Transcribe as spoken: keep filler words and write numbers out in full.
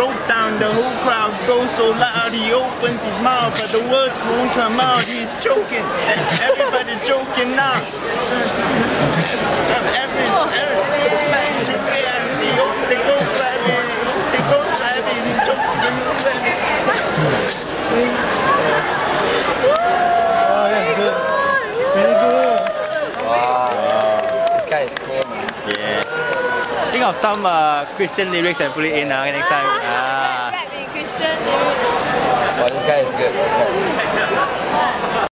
broke down, the whole crowd goes so loud. He opens his mouth, but the words won't come out. He's choking. Everybody's choking now. Every, every back to reality. They go flapping. They go flapping. He chokes the movement. Oh, that's good. Very good. Wow. This guy is cool, man. Yeah. Think of some uh, Christian lyrics and put it in uh, next time. Ah. Wow, this guy is good.